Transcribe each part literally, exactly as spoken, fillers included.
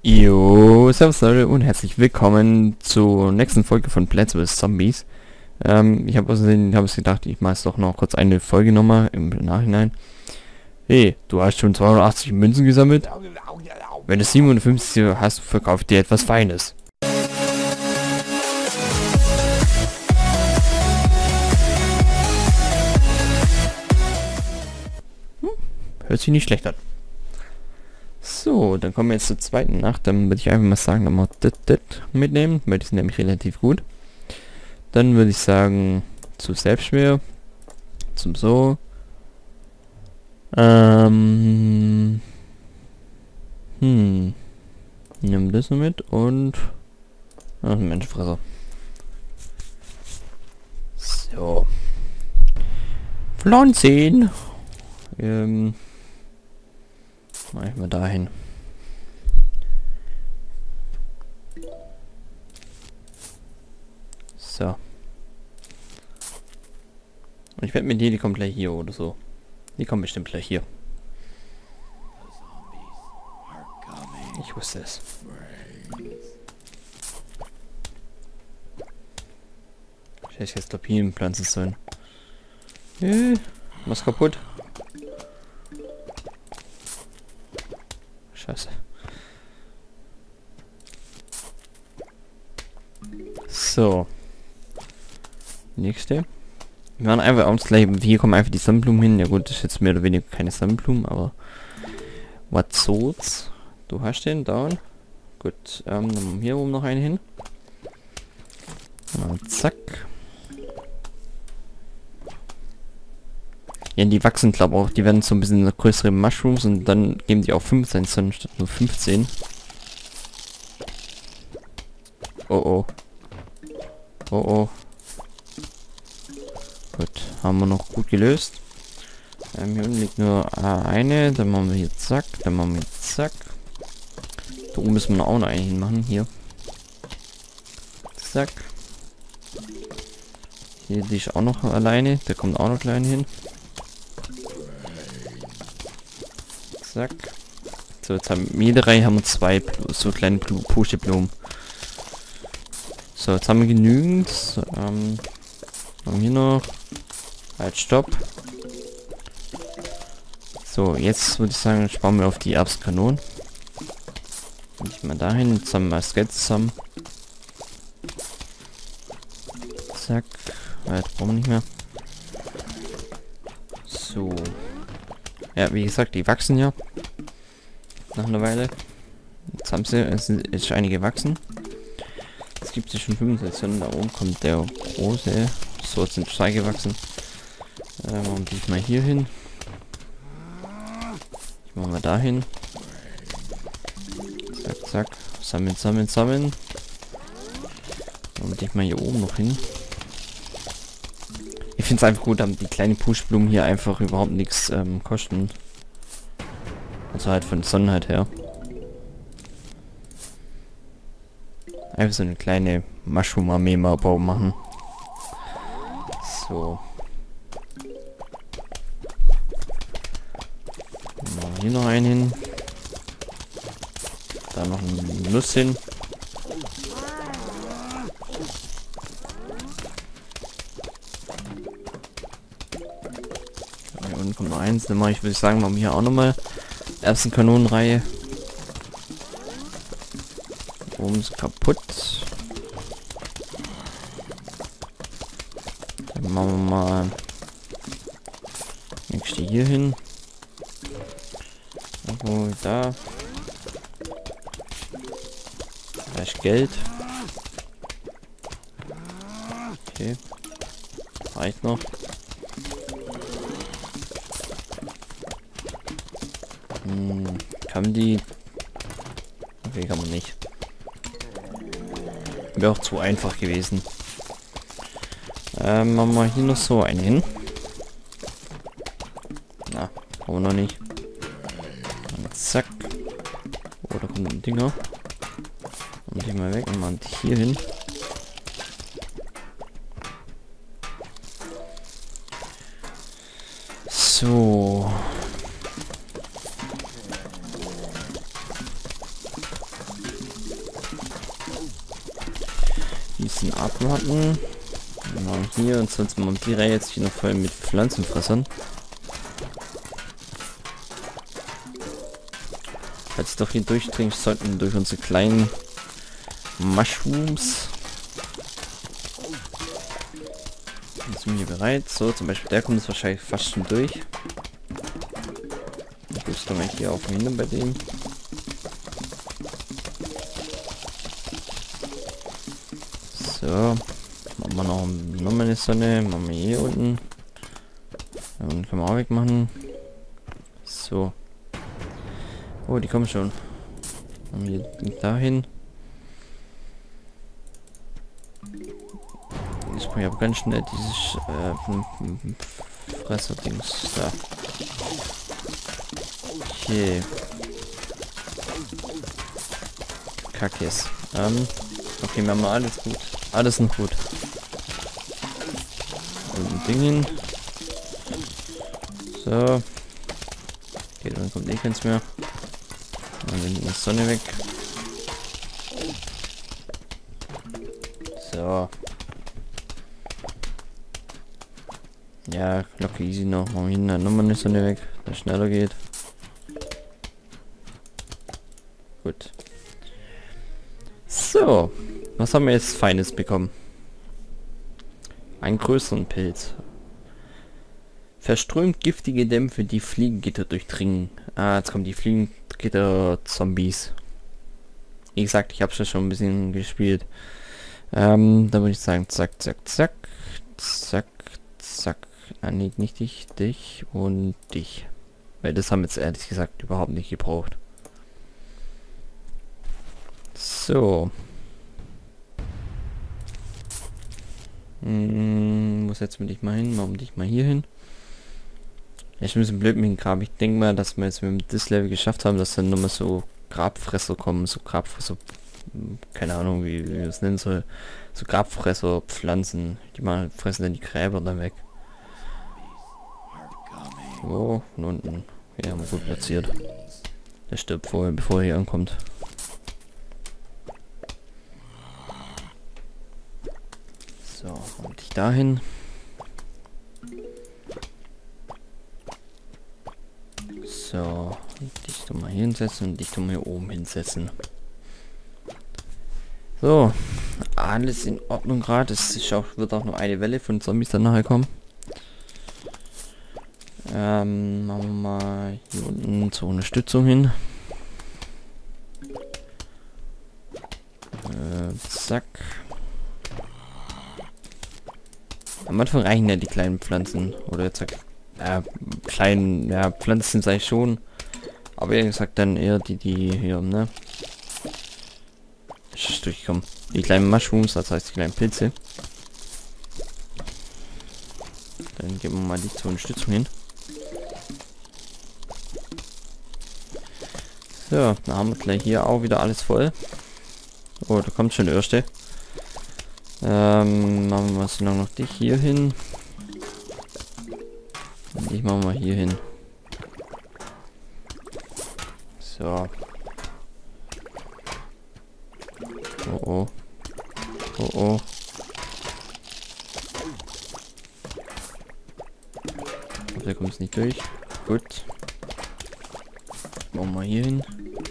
Jo, servus Leute und herzlich willkommen zur nächsten Folge von Plants vs Zombies. Ähm, ich habe außerdem, habe es gedacht, ich mache es doch noch kurz eine Folge nochmal im Nachhinein. Hey, du hast schon zweihundertachtzig Münzen gesammelt? Wenn du siebenundfünfzig hast, verkauft dir etwas Feines. Hm, hört sich nicht schlecht an. So, dann kommen wir jetzt zur zweiten Nacht. Dann würde ich einfach mal sagen, dann mal das, das mitnehmen, weil die sind nämlich relativ gut. Dann würde ich sagen, zu Selbstschwer, zum So. Ähm, hm, nimm das mit und ach, Menschenfresser. So. Pflanzen. Ähm, mach ich mal dahin. So. Und ich wette mit dir, die kommt gleich hier oder so. Die kommen bestimmt gleich hier. Ich wusste es. Scheiße, jetzt Lupinenpflanzen sollen. Äh, was kaputt? Scheiße. So. Nächste. Wir machen einfach uns gleich. Hier kommen einfach die Sonnenblumen hin. Ja gut, das ist jetzt mehr oder weniger keine Sonnenblumen, aber was soll's? Du hast den down. Gut, ähm, dann machen wir hier oben noch einen hin. Und zack. Ja, die wachsen glaube auch. Die werden so ein bisschen größere Mushrooms und dann geben die auch fünfzehn Sonnen statt nur fünfzehn. Oh oh. Oh oh. Gut, haben wir noch gut gelöst. Ähm, hier unten liegt nur äh, eine, dann machen wir hier zack, dann machen wir zack. Da oben müssen wir auch noch einen hinmachen, hier. Zack. Hier die ist auch noch alleine, der kommt auch noch klein hin. Zack. So, jetzt haben wir jede Reihe haben wir zwei Blu so kleine Pusteblumen. So, jetzt haben wir genügend. So, ähm, haben wir hier noch. Halt, stopp. So, jetzt würde ich sagen, sparen wir auf die Erbsenkanonen. Nicht mal dahin, jetzt haben wir das Geld zusammen. Zack. Halt, brauchen wir nicht mehr. So. Ja, wie gesagt, die wachsen ja. Nach einer Weile. Jetzt haben sie, es ist einige gewachsen. Es gibt sich schon fünfundsechzig, da oben kommt der große. So, jetzt sind zwei gewachsen. Ähm, und die mal hier hin. Die machen wir dahin. Zack, zack. Sammeln, sammeln, sammeln. Und die mal hier oben noch hin. Ich finde es einfach gut, dass die kleinen Pushblumen hier einfach überhaupt nichts ähm, kosten. Also halt von der Sonnenheit her. Einfach so eine kleine Mushroom-Armee mal bauen machen. So. Dann machen wir hier noch einen hin. Da noch eine Nuss hin. Hier unten kommt noch eins. Dann mache ich, würde ich sagen, machen wir hier auch nochmal Erbsenkanonenreihe. Oben ist kaputt. Dann machen wir mal nächste hier hin. Irgendwo da. Da ist Geld. Okay. Reicht noch. Hm, kann die... Okay, kann man nicht. Wäre auch zu einfach gewesen. Ähm, machen wir hier noch so einen hin. Na, brauchen wir noch nicht. Und zack. Oh, da kommt ein Dinger. Und die mal weg und machen die hier hin. So. bisschen abwarten. Genau, hier und sonst machen die Reihe jetzt hier noch voll mit Pflanzenfressern. Falls doch hier durchdringen sollten durch unsere kleinen Mushrooms. Jetzt sind wir hier bereit. So, zum Beispiel der kommt jetzt wahrscheinlich fast schon durch. Ich kann mal hier auf hin bei dem. So, machen wir noch, noch mal eine Sonne, machen wir hier unten. Und können wir auch wegmachen. So. Oh, die kommen schon. Machen wir dahin. Ich brauche aber ganz schnell dieses äh, Fresserdings da. Okay. Kackes. Ähm, okay, wir haben alles gut. Alles noch gut. Und ein Ding hin. So. Okay, dann kommt eh keins mehr. Dann nehmen wir die Sonne weg. So. Ja, locker easy noch. Machen wir hinten nochmal eine Sonne weg, dass es schneller geht. Gut. So. Was haben wir jetzt Feines bekommen? Einen größeren Pilz. Verströmt giftige Dämpfe, die Fliegengitter durchdringen. Ah, jetzt kommen die Fliegengitter-Zombies. Wie gesagt, ich habe schon ein bisschen gespielt. Ähm, da würde ich sagen, zack, zack, zack, zack, zack. Ah, nee, nicht dich, dich und dich. Weil das haben wir jetzt ehrlich gesagt überhaupt nicht gebraucht. So. Hm, muss jetzt mit dich mal hin, machen dich mal hier hin. Ja, ich bin ein bisschen blöd mit dem Grab. Ich denke mal, dass wir jetzt mit das Level geschafft haben, dass dann nochmal so Grabfresser kommen, so Grabfresser, keine Ahnung, wie, wie man es nennen soll, so Grabfresser, Pflanzen, die mal fressen dann die Gräber dann weg. So, von unten. Ja, haben wir gut platziert. Der stirbt vorher, bevor er hier ankommt. So, und dich dahin. So, dich du mal hier hinsetzen und dich du mal hier oben hinsetzen. So, alles in Ordnung gerade. Es ist auch, wird auch noch eine Welle von Zombies dann nachher kommen. Ähm, machen wir mal hier unten zur Unterstützung hin. Äh, zack. Am Anfang reichen ja die kleinen Pflanzen. Oder jetzt sag, äh, kleinen, ja, Pflanzen sei schon. Aber wie gesagt, dann eher die, die hier, ne? Ich durchkommen. Die kleinen Mushrooms, das heißt die kleinen Pilze. Dann geben wir mal die zur Unterstützung hin. So, dann haben wir gleich hier auch wieder alles voll. Oh, da kommt schon der erste. Ähm, machen wir so noch dich hier hin. Und ich mache mal hier hin. So. Oh oh. Oh oh. Da kommt es nicht durch. Gut. Machen wir hier hin.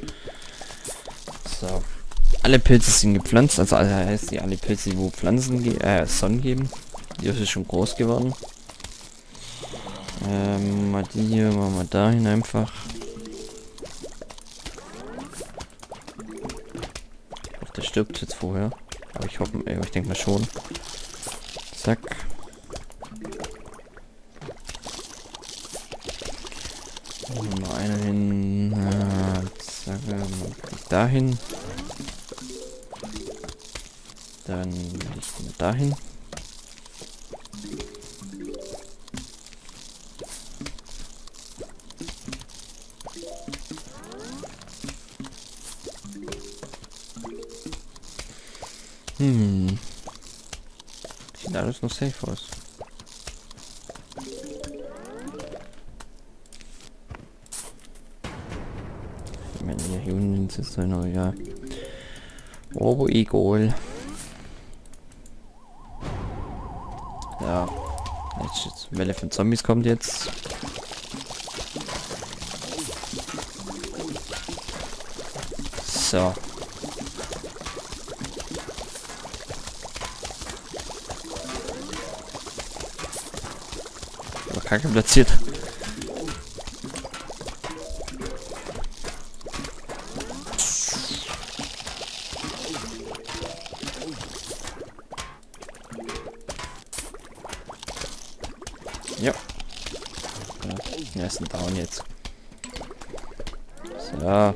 So. Alle Pilze sind gepflanzt, also, also heißt die alle Pilze, wo Pflanzen ge äh, Sonnen geben. Die ist schon groß geworden. Ähm, mal die hier, machen wir dahin einfach. Ach, der stirbt jetzt vorher. Aber ich hoffe, äh, ich denke mal schon. Zack. Machen wir mal einen hin. Äh, zack, dahin. Dann liegt wir dahin. Hm. Sieht alles noch safe aus. Wenn hier unten sitzt, dann noch, ja. Aber egal. Jetzt, jetzt Welle von Zombies kommt jetzt. So. Aber Kacke platziert. Ja. Ja, ist ein Down jetzt. So. Ja,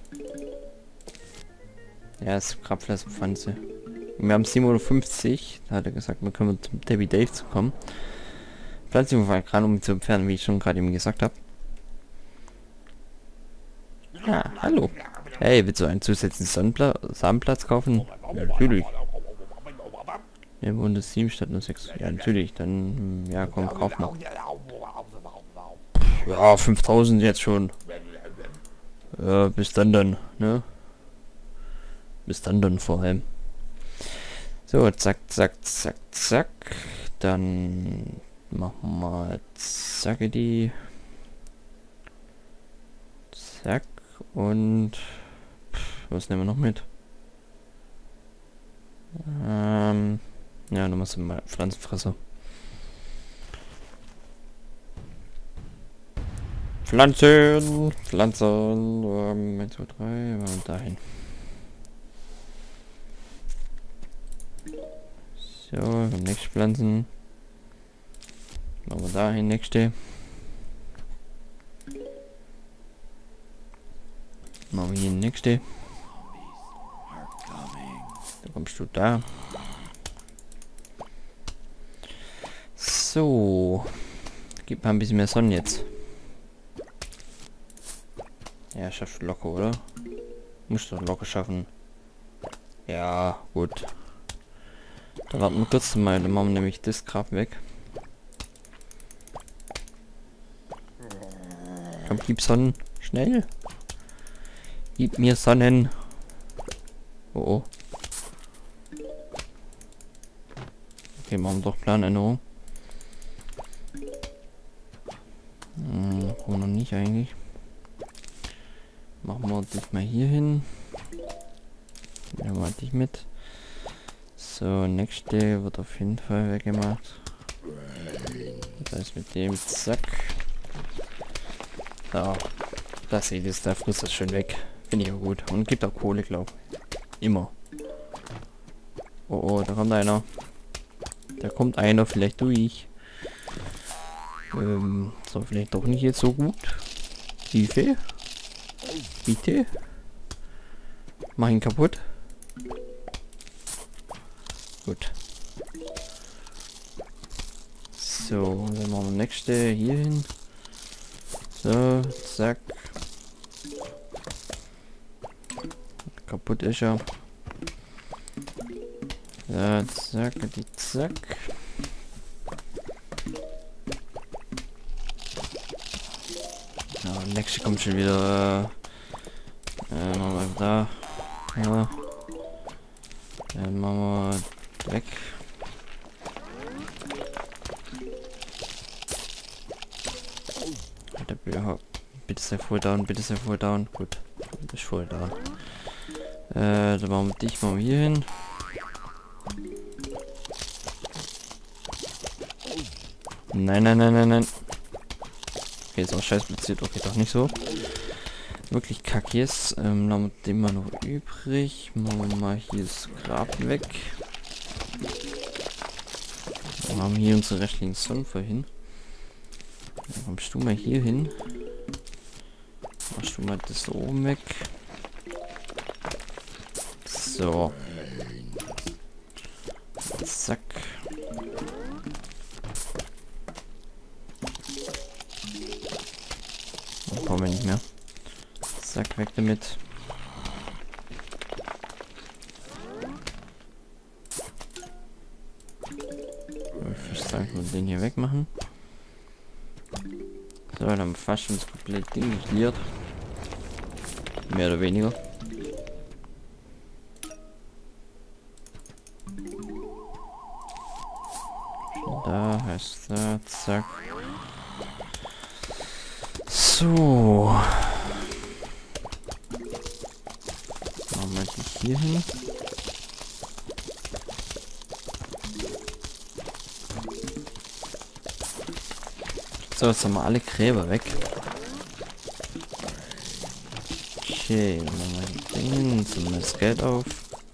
ist Grabfleischpflanze. Wir haben siebenhundertfünfzig. Da hat er gesagt, wir können zum Debbie Dave zu kommen. Pflanzung war gerade, um zu entfernen, wie ich schon gerade eben gesagt habe. Ah, hallo. Hey, willst du einen zusätzlichen Sonnenpla Samenplatz kaufen? Ja, natürlich. Ja, wohnt es sieben statt nur sechs. Ja, natürlich. Dann, ja, komm, kauf mal. Ja, fünftausend jetzt schon. Ja, bis dann dann, ne? Bis dann dann vor allem. So, zack, zack, zack, zack. Dann machen wir mal zacke die. Zack. Und pff, was nehmen wir noch mit? Ähm, ja, nochmal so mal Pflanzenfresser. Pflanzen, Pflanzen, ähm, eins, zwei, drei, und dahin. So, nächste Pflanzen. Machen wir dahin, nächste. Machen wir hier nächste. Da kommst du da. So. Gib mal ein bisschen mehr Sonne jetzt. Ja, schaffst du locker, oder? Musst du locker schaffen. Ja, gut. Dann warten wir kurz mal, dann machen wir nämlich das Grab weg. Komm, gib Sonnen. Schnell. Gib mir Sonnen. Oh oh. Okay, machen wir doch Planänderung. Hm, brauchen wir noch nicht eigentlich. Machen wir dich mal hier hin. Nehmen wir dich mit. So, nächste wird auf jeden Fall weggemacht. Das heißt mit dem, zack. So, das sieht es, da frisst das schön weg. Finde ich auch gut. Und gibt auch Kohle, glaube ich. Immer. Oh oh, da kommt einer. Da kommt einer, vielleicht durch. Ähm, so, vielleicht doch nicht jetzt so gut. Hilfe. Bitte. Mach ihn kaputt. Gut. So, dann machen wir nächste hier hin. So, zack. Kaputt ist er. Ja, zack, die zack. Ja, nächste kommt schon wieder. Äh, machen wir da. Ja. Dann machen wir weg. Ja, bitte sei voll down, bitte sei voll down. Gut, ist voll down. Äh, dann machen wir dich mal hier hin. Nein, nein, nein, nein, nein. Okay, ist auch scheiß platziert. Okay, doch nicht so. Wirklich kacke jetzt. Ähm, dann haben wir den mal noch übrig. Machen wir mal hier das Grab weg. Wir haben hier unsere rechtlichen Sonfer hin. Dann kommst du mal hier hin. Machst du mal das da oben weg. So. Zack. Dann brauchen wir nicht mehr. Zack, weg damit. Ich würde sagen, wir den hier wegmachen. So, dann haben wir fast schon das komplette Ding geklärt. Mehr oder weniger. Da, Scheiß da, zack. So. Machen wir die hier hin. So, jetzt haben wir alle Gräber weg. Okay, dann machen wir die Dinge, jetzt nehmen wir das Geld auf.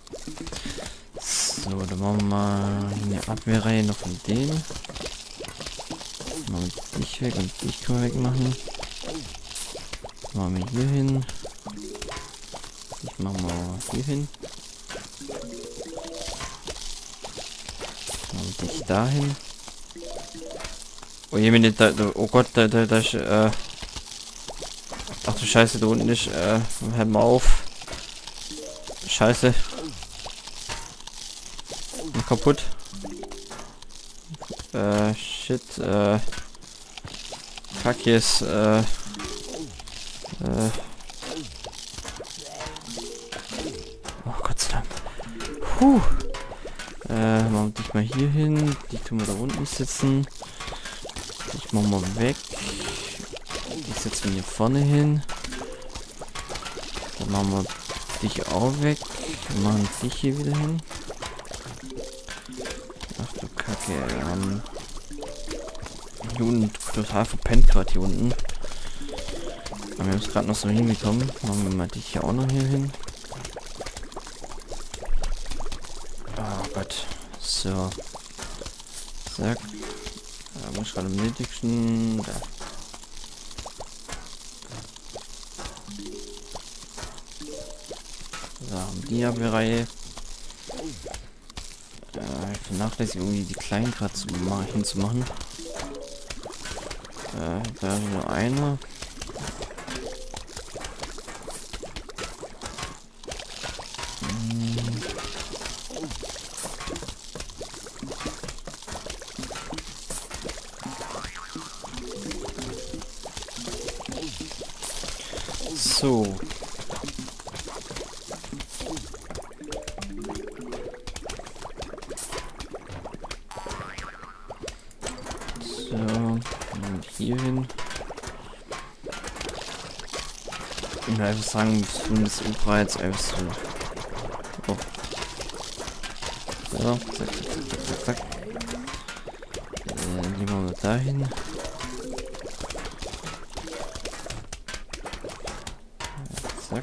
So, dann machen wir mal eine Abwehrreihe noch von denen. Machen wir dich weg und dich können wir wegmachen. Machen wir hier hin. Ich mache mal hier hin. Machen wir dich dahin. Oh je, wenn da, da, oh Gott, da, da, da ist, äh, ach du Scheiße, da unten ist, äh, hör mal auf. Scheiße. Bin kaputt. Äh, shit, äh, fuck yes, äh, äh, oh Gott sei Dank. Puh. Äh, machen wir dich mal hier hin, die tun wir da unten sitzen. Ich mach mal weg. Ich setze ihn hier vorne hin. Dann machen wir dich auch weg. Wir machen dich hier wieder hin. Ach du Kacke. Ähm, hier unten total verpennt gerade hier unten. Aber wir haben es gerade noch so hinbekommen. Machen wir mal dich hier auch noch hier hin. Oh Gott. So. Zack. Da muss ich gerade am nötigsten. Da. So, haben die Abwehrreihe. Äh, ich vernachlässige irgendwie die kleinen gerade zu machen, hinzumachen. Äh, da ist nur einer. Hm. So. So, und hier hin. Ich würde einfach sagen, das Ubra jetzt einfach so. Oh. So, zack, zack, zack, zack, zack. Äh, nehmen wir mal dahin. Zack.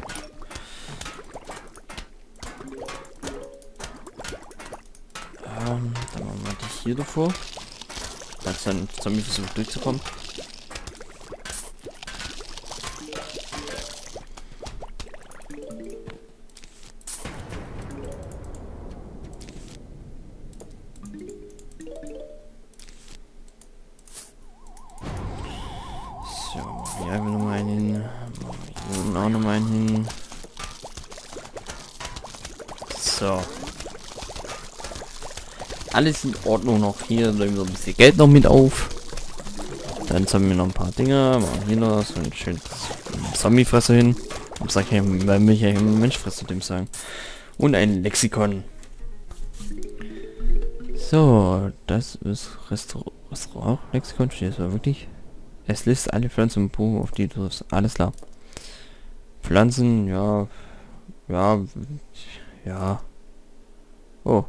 Ähm, dann machen wir dich hier davor. Als dann Zombie versucht durchzukommen. So, hier haben wir nochmal einen hin. Hier unten auch nochmal einen hin. So. Alles in Ordnung noch. Hier nehmen wir ein bisschen Geld noch mit auf. Dann haben wir noch ein paar Dinger. Machen hier noch so ein schönes Zombie-Fresser hin. Ich sag ja, weil mich ja immer Menschfresser dem sagen. Und ein Lexikon. So, das ist Restaurant. Restaurant Lexikon steht es wirklich. Es listet alle Pflanzen im Buch, auf die du hast. Alles klar. Pflanzen, ja. Ja. Ja. Oh.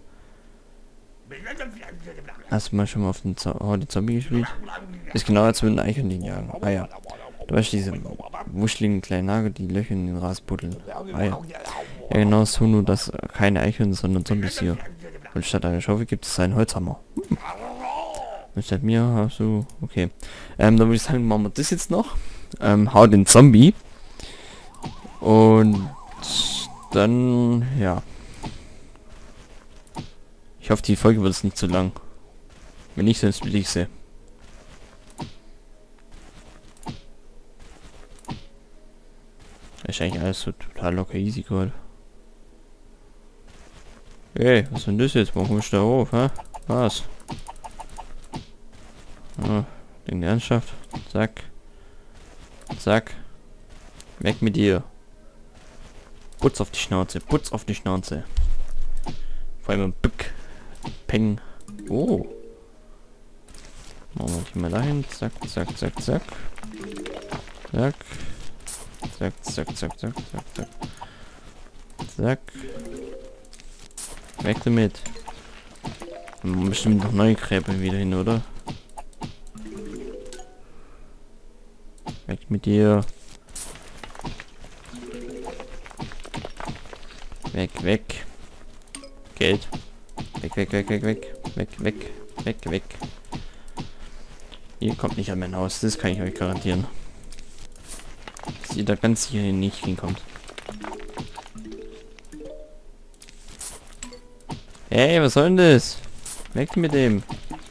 Hast du mal schon mal auf den Zo oh, die Zombie gespielt? Ist genau als würden Eichhörnchen jagen. Ah ja. Du weißt diese wuscheligen kleinen Nagel, die Löcher in den Rasen buddeln. Ah ja. Ja genau so, nur dass keine Eichhörnchen, sondern Zombies hier. Und statt einer Schaufel gibt es einen Holzhammer. Hm. Und statt mir hast du... Okay. Ähm, dann würde ich sagen, machen wir das jetzt noch. Ähm, hau den Zombie. Und dann... Ja. Ich hoffe, die Folge wird es nicht zu lang. Wenn nicht, dann spiele ich sie. Ist eigentlich alles so total locker easy gerade. Hey, was ist denn das jetzt? Warum kommst du da hoch, hä? Was? Oh, wegen der Ernsthaft. Zack. Zack. Weg mit dir. Putz auf die Schnauze. Putz auf die Schnauze. Vor allem ein Bück. Peng. Oh. Machen wir die mal dahin. Zack, zack, zack, zack. Zack. Zack, zack, zack, zack, zack, zack. Zack. Weg damit. Dann bestimmt noch neue Gräber wieder hin, oder? Weg mit dir. Weg, weg. Geld. Weg, weg, weg, weg, weg. Weg, weg, weg, weg. Ihr kommt nicht an mein Haus, das kann ich euch garantieren. Dass ihr da ganz sicher nicht hinkommt. Hey, was soll denn das? Weg mit dem.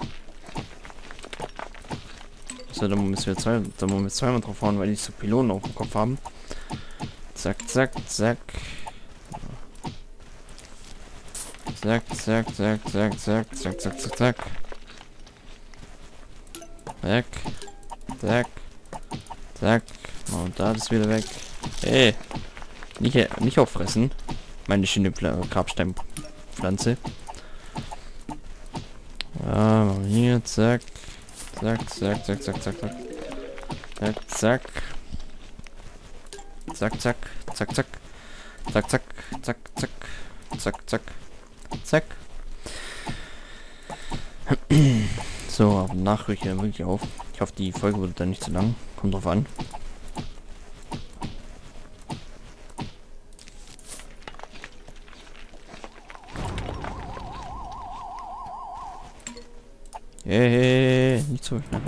So, da müssen wir zwei, da müssen wir zweimal drauf hauen, weil die so Pylonen auf dem Kopf haben. Zack, zack, zack. Zack, zack, zack, zack, zack, zack, zack, zack, zack. Zack. Zack. Zack. Und da ist wieder weg. Hey. Nicht, nicht auffressen. Meine schöne Grabsteinpflanze. Ja, machen wir hier. Zack. Zack, zack, zack, zack, zack, zack. Zack, zack. Zack, zack. Zack, zack. Zack, zack. Zack, zack. Zack, zack. Zack. So, aber nach höre ich ja wirklich auf. Ich hoffe, die Folge wurde dann nicht zu lang. Kommt drauf an. Hey, hey, hey, nicht so schnell.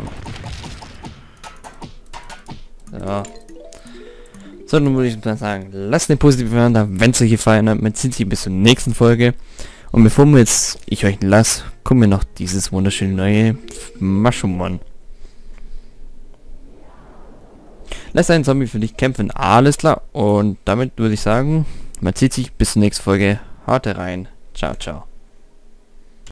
Ja. So, nun würde ich dann sagen, lasst eine positive Hören da, wenn es euch gefallen hat. Man sieht sich bis zur nächsten Folge. Und bevor wir jetzt ich euch lasse, kommen wir noch dieses wunderschöne neue Maschumon. Lass einen Zombie für dich kämpfen, alles klar. Und damit würde ich sagen, man sieht sich bis zur nächsten Folge. Haut rein. Ciao, ciao.